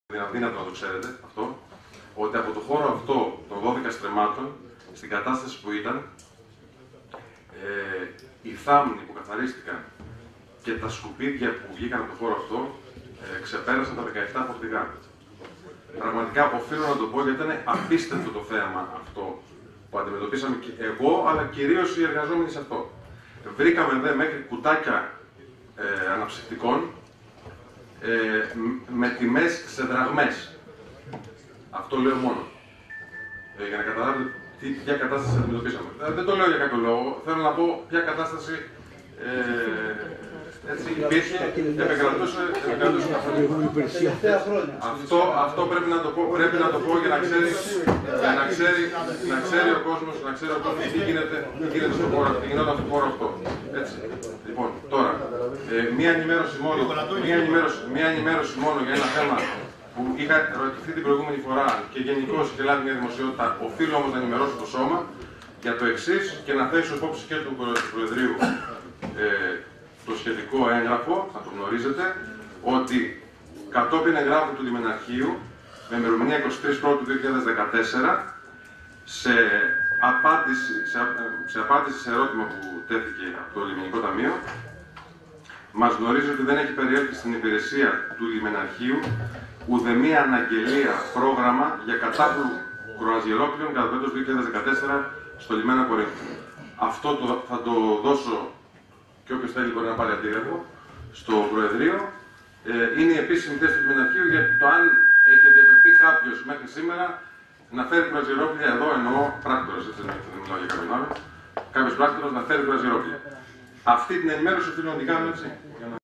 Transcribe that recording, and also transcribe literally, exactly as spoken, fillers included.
Είναι αδύνατο να το ξέρετε αυτό, ότι από το χώρο αυτό των δώδεκα στρεμμάτων, στην κατάσταση που ήταν, ε, οι θάμνοι που καθαρίστηκαν και τα σκουπίδια που βγήκαν από το χώρο αυτό ε, ξεπέρασαν τα δεκαεπτά φορτηγά. Πραγματικά οφείλω να το πω, γιατί ήταν απίστευτο το θέαμα αυτό που αντιμετωπίσαμε και εγώ, αλλά κυρίως οι εργαζόμενοι σε αυτό. Βρήκαμε δε μέχρι κουτάκια ε, αναψυκτικών ε, με τιμές σε δραγμές. Αυτό λέω μόνο. Ε, για να καταλάβετε τι, ποια κατάσταση αντιμετωπίσαμε. Δεν το λέω για κάποιο λόγο. Θέλω να πω ποια κατάσταση ε, έτσι υπήρχε, επικρατούσε, επικρατούσε αυτό, αυτό πρέπει να το πω, πρέπει να το πω για να ξέρει, για να ξέρει, να ξέρει ο κόσμος, να ξέρει ο κόσμος τι γίνεται, τι γίνεται στον χώρο, τι γινόταν στον χώρο αυτό. Έτσι. Λοιπόν, τώρα, ε, μία ενημέρωση μόνο, μία ενημέρωση, μία ενημέρωση μόνο για ένα θέμα που είχα ρωτηθεί την προηγούμενη φορά και γενικώς είχε λάβει μια δημοσιότητα. Οφείλω όμως να ενημερώσω το σώμα για το εξής και να θέσω υπόψη και του Προεδρείου ε, το σχετικό έγγραφο, θα το γνωρίζετε, ότι κατόπιν εγγράφου του Λιμεναρχείου, με ημερομηνία εικοστή τρίτη πρώτη δύο χιλιάδες δεκατέσσερα, σε απάντηση σε, σε απάντηση σε ερώτημα που τέθηκε από το Λιμενικό Ταμείο, μας γνωρίζει ότι δεν έχει περιέλθει στην υπηρεσία του Λιμεναρχείου ουδεμία αναγγελία πρόγραμμα για κατάπλου κρουαζιερόπλοιων κατά το έτος δύο χιλιάδες δεκατέσσερα στο λιμένα Κορίνθου. Αυτό το, θα το δώσω και όποιος θέλει μπορεί να πάρει αντίγραφο στο Προεδρείο. Ε, είναι η επίσημη θέση του Λιμεναρχείου για το αν έχει διαβεβαιωθεί κάποιος μέχρι σήμερα να φέρει κρουαζιερόπλια εδώ, εννοώ πράκτορας, έτσι δεν μιλάω για κάποιον άλλο, κάποιος πράκτορας να φέρει κρουαζιερόπλια. Αυτή την ενημέρωση οφείλω να την κάνω έτσι.